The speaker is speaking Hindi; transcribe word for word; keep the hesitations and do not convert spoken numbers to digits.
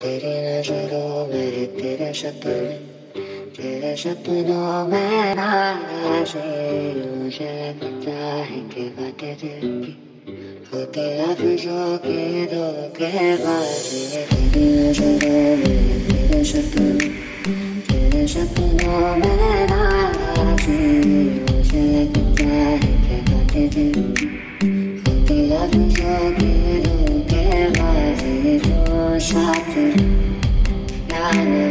तेरी नजरों में तेरे शक्ल, तेरे सपनों में नाचे। मुझे पता है कि बातें दिल की होती लफ्जों की धोखेबाजी। तेरी नजरों में तेरे शक्ल, तेरे सपनों में नाचे। मुझे पता है कि बातें दिल की होती लफ्जों की धोखेबाजी। जो साथ ना